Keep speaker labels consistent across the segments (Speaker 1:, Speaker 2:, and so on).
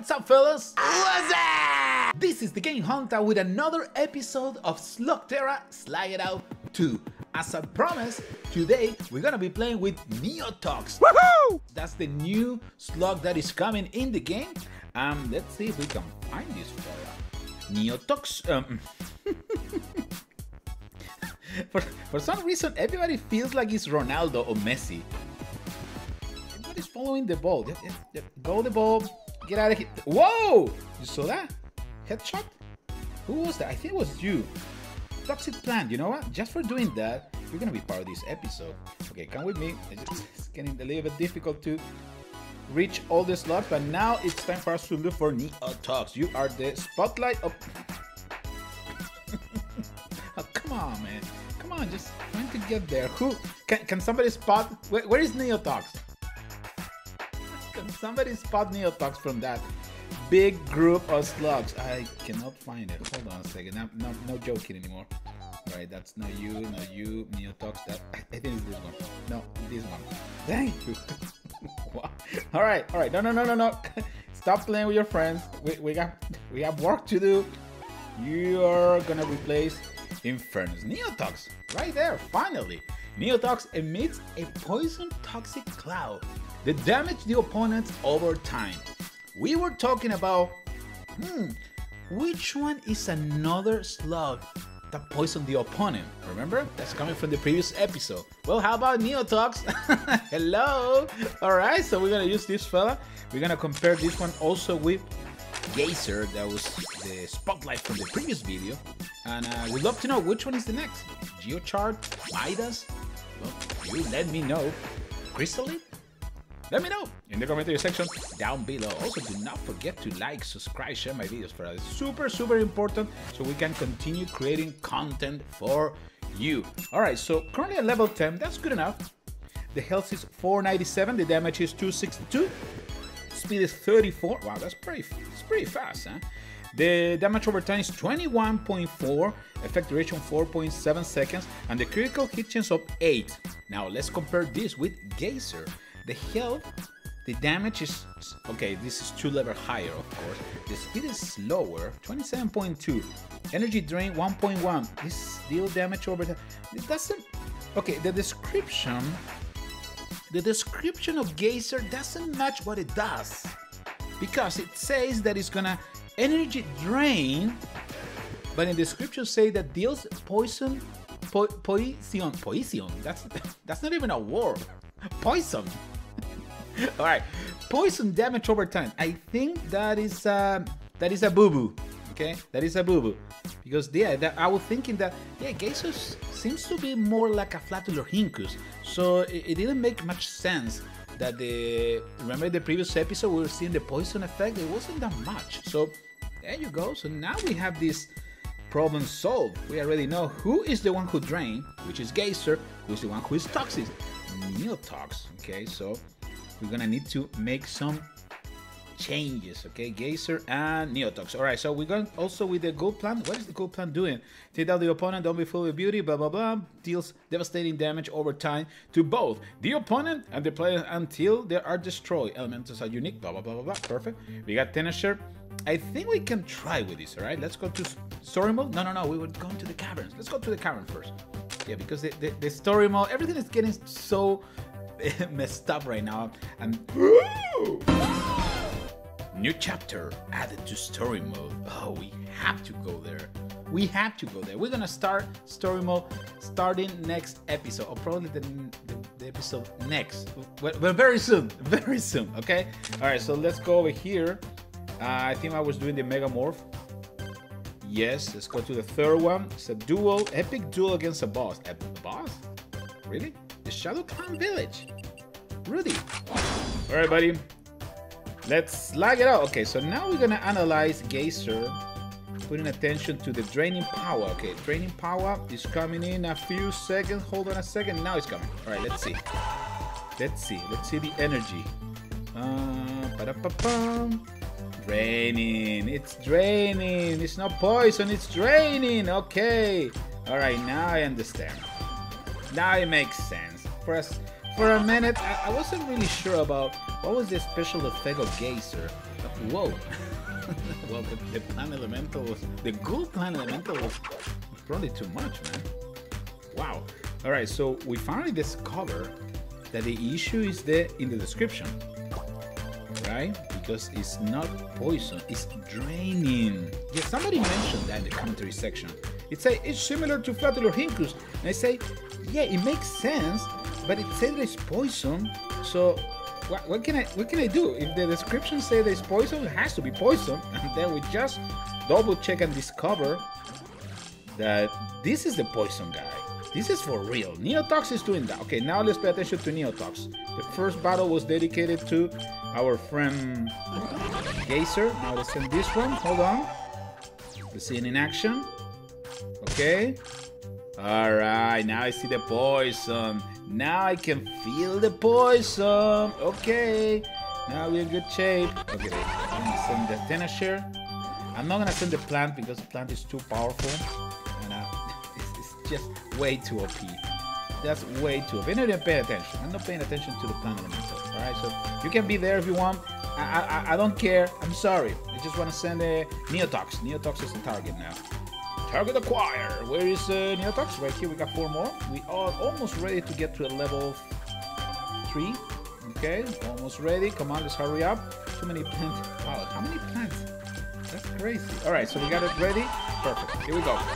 Speaker 1: What's up, fellas? What's up? This is the Game Hunter with another episode of Slugterra Slide It Out 2. As I promised, today we're gonna be playing with Neotox. Woohoo! That's the new slug that is coming in the game. Let's see if we can find this fella. Neotox. For some reason, everybody feels like it's Ronaldo or Messi. Everybody's following the ball. Go the ball. Get out of here. Whoa! You saw that? Headshot? Who was that? I think it was you. Toxic Plant. You know what? Just for doing that, you're gonna be part of this episode. Okay, come with me. It's getting a little bit difficult to reach all the slots, but now it's time for us to look for Neotox. You are the spotlight of... Oh, come on, man. Come on, just trying to get there. Who can somebody spot? Where is Neotox? Can somebody spot Neotox from that big group of slugs? I cannot find it. Hold on a second. No joking anymore. All right, that's not you, Neotox. That I think it's this one. No, this one. Thank you. Wow. All right. No. Stop playing with your friends. We have work to do. You are gonna replace Infernus. Neotox, right there, finally. Neotox emits a poison toxic cloud that damages the opponents over time. We were talking about, which one is another slug that poisoned the opponent? Remember? That's coming from the previous episode. Well, how about Neotox? Hello! Alright, so we're gonna use this fella. We're gonna compare this one also with Geyser, that was the spotlight from the previous video. And we'd love to know which one is the next. Geochart? Midas? Well, you let me know. Crystalline? Let me know in the commentary section down below. Also, do not forget to like, subscribe, share my videos for us. Super important so we can continue creating content for you. Alright, so currently at level 10, that's good enough. The health is 497, the damage is 262. Speed is 34. Wow, that's pretty fast, huh? The damage over time is 21.4, effect duration 4.7 seconds, and the critical hit chance of 8. Now let's compare this with Geyser. The health, the damage is okay. This is 2 levels higher, of course. The speed is slower, 27.2. Energy drain 1.1. This deal damage over time. It doesn't. Okay, the description of Geyser doesn't match what it does, because it says that it's gonna energy drain, but in the description say that deals poison. That's not even a word. Poison. All right, poison damage over time. I think that is a boo-boo. Okay, that is a boo-boo, because I was thinking that Geyser seems to be more like a Flatulorhynchus, so it didn't make much sense that remember the previous episode we were seeing the poison effect. It wasn't that much, so there you go. So now we have this problem solved. We already know who is the one who drained, which is Geyser, who's the one who is toxic, Neotox. Okay, so we're gonna need to make some changes. Okay, Geyser and Neotox. All right, so we're going also with the gold plant. What is the gold plant doing? Take out the opponent, don't be fooled with beauty, blah blah blah. Deals devastating damage over time to both the opponent and the player until they are destroyed. Elementals are unique, blah blah blah blah blah. Perfect. We got Tenacious. I think we can try with this. All right, let's go to story mode. No, we were going to the caverns. Let's go to the cavern first. Yeah, because the story mode, everything is getting so messed up right now. And new chapter added to story mode. Oh, we have to go there. We're gonna start story mode starting next episode, or probably the episode next. But very soon. Okay. All right. So let's go over here. I think I was doing the Megamorph. Yes. Let's go to the third one. It's a duel, epic duel against a boss. A boss? Really? The Shadow Clan Village. Rudy. All right, buddy. Let's slug it out. Okay, so now we're gonna analyze Geyser, putting attention to the draining power. Okay, draining power is coming in a few seconds. Hold on a second. Now it's coming. All right, let's see. Let's see the energy. Draining. It's draining. It's not poison. It's draining. Okay. All right, now I understand. Now it makes sense. For a minute, I wasn't really sure about what was the special effect of Geyser. Whoa. Well, the plant elemental was, the ghoul plant elemental was probably too much, man. Wow. All right, so we finally discovered that the issue is in the description, right? Because it's not poison, it's draining. Yeah, somebody mentioned that in the commentary section. It say it's similar to Flatulorhynchus, and I say, yeah, it makes sense, but it said it's poison. So what can I do? If the description says there's poison, it has to be poison. And then we just double check and discover that this is the poison guy. This is for real. Neotox is doing that. Okay, now let's pay attention to Neotox. The first battle was dedicated to our friend Geyser. Now let's send this one. Hold on. Let's see it in action. Okay. Alright, now I see the poison. Now I can feel the poison. Okay. Now we're in good shape. Okay, I'm gonna send the Tenacious. I'm not gonna send the plant because the plant is too powerful. And it's just way too OP. That's way too OP. I didn't pay attention. I'm not paying attention to the plant elemental. Alright, so you can be there if you want. I don't care. I'm sorry. I just want to send a Neotox. Neotox is the target now. Target acquired. Where is Neotox? Right here, we got 4 more. We are almost ready to get to a level 3. Okay, almost ready. Come on, let's hurry up. Too many plants. Wow, how many plants? That's crazy. Alright, so we got it ready. Perfect. Here we go.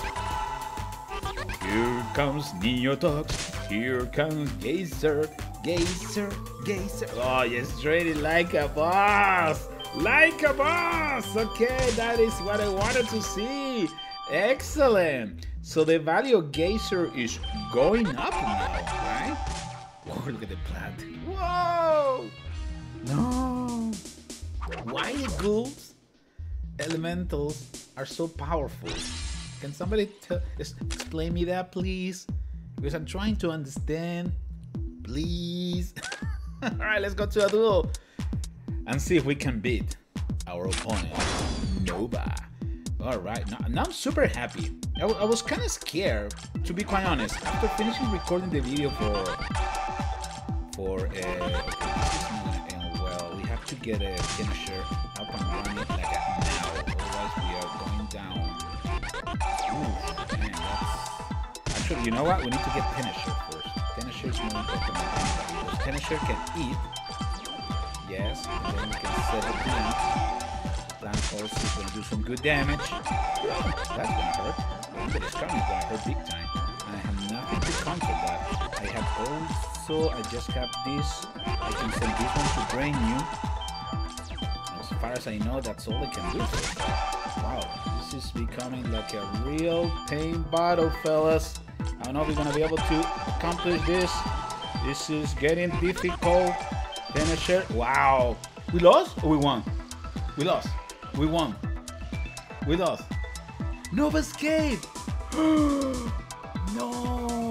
Speaker 1: Here comes Neotox. Here comes Geyser. Geyser. Geyser. Oh, yes, ready like a boss. Like a boss. Okay, that is what I wanted to see. Excellent. So the value of Geyser is going up now, right? Oh, look at the plant. Whoa! No. Why the ghouls elementals are so powerful? Can somebody explain me that, please? Because I'm trying to understand. Please. All right, let's go to a duel and see if we can beat our opponent, Nova. All right, now I'm super happy. I was kind of scared, to be quite honest. After finishing recording the video for well, we have to get a finisher up and running like now, otherwise we are going down. Ooh, man, that's... Actually, you know what? We need to get finisher first. Finisher is more important than anybody, because finisher can eat. Yes, and then we can set up the eat. Plant also is going to do some good damage. That's going to hurt. Remember, this coming is going to hurt big time. And I have nothing to counter that. I have also, I just have this. I can send this one to drain you. As far as I know, that's all I can do. Wow, this is becoming like a real pain battle, fellas. I don't know if we're going to be able to accomplish this. This is getting difficult. Finisher. Wow. We lost or we won? We lost. We won. We lost. Nova escape. No.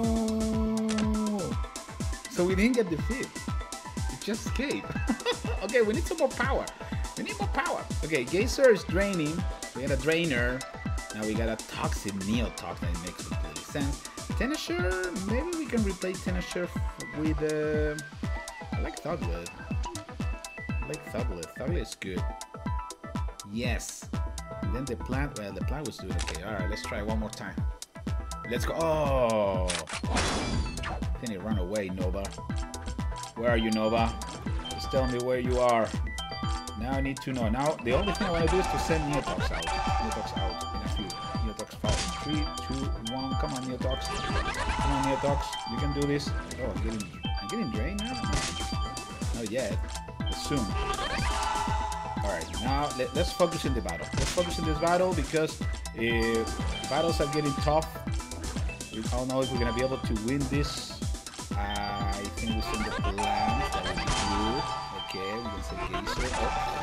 Speaker 1: So we didn't get defeat. We just escaped. Okay, we need some more power. We need more power. Okay, Geyser is draining. We got a drainer. Now we got a toxic Neotox. That makes complete sense. Tenacious, maybe we can replace Tenacious with I like Thuglet. Thuglet is good. Yes. And then the plant, well, the plant was doing okay. Alright, let's try one more time. Let's go. Oh! I think it ran away, Nova. Where are you, Nova? Just tell me where you are. Now I need to know. Now, the only thing I want to do is to send Neotox out. Neotox out in a few. Neotox fall. 3, 2, 1. Come on, Neotox. Come on, Neotox. You can do this. Oh, I'm getting drained now? No. Not yet. But soon. Alright, now let's focus in the battle. Let's focus in this battle because battles are getting tough. I don't know if we're going to be able to win this. I think we send the plans. That would be good. Okay, we can send Geyser.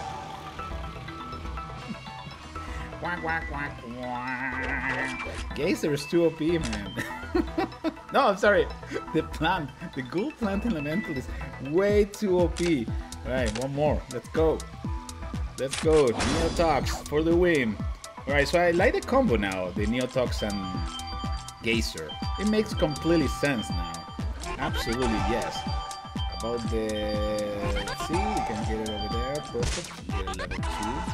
Speaker 1: Oh. Quack, quack, quack, quack. Geyser is too OP, man. No, I'm sorry. The plant, the ghoul plant elemental is way too OP. Alright, one more. Let's go. Let's go. Neotox for the win. Alright, so I like the combo now. The Neotox and Geyser. It makes completely sense now. Absolutely, yes. About the... Let's see, we can get it over there. Perfect. Get it level 2.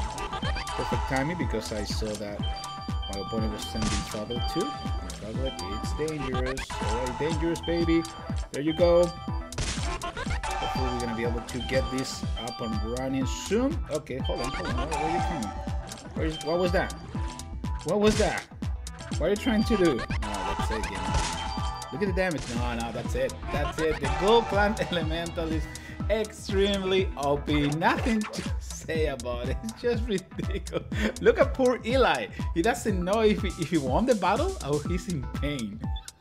Speaker 1: timing because I saw that my opponent was sending trouble too. Trouble, it's dangerous. Alright, dangerous, baby. There you go. Hopefully we're gonna be able to get this up and running soon. Okay, hold on. Where are you coming? What was that? What was that? What are you trying to do? Oh, that's it again. Look at the damage. No, that's it. That's it. The Gold Clan Elemental is extremely OP. Nothing to say about it. It's just ridiculous. Look at poor Eli. He doesn't know if he won the battle or he's in pain.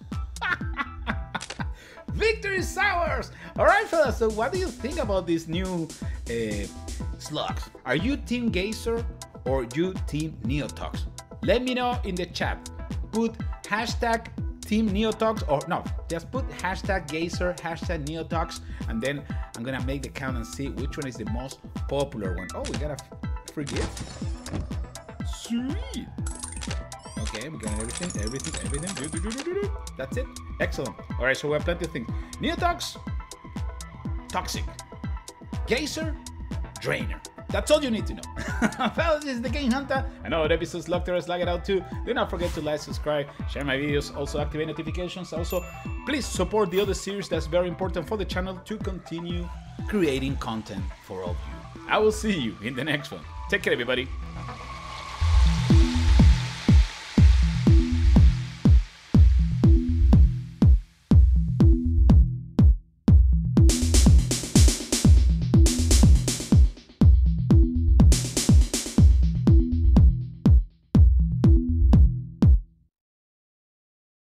Speaker 1: Victory is ours! Alright, fellas, so what do you think about these new slugs? Are you Team Geyser or you Team Neotox? Let me know in the chat. Put hashtag Team Neotox, or no, just put hashtag Geyser, hashtag Neotox, and then I'm gonna make the count and see which one is the most popular one. Oh, we got a free gift. Sweet. Okay, we got everything. That's it. Excellent. All right, so we have plenty of things. Neotox, toxic. Geyser, drainer. That's all you need to know. Fellas, this is the Game Hunter. Another episode's locked there, slag it out too. Do not forget to like, subscribe, share my videos, also activate notifications. Also, please support the other series. That's very important for the channel to continue creating content for all of you. I will see you in the next one. Take care, everybody.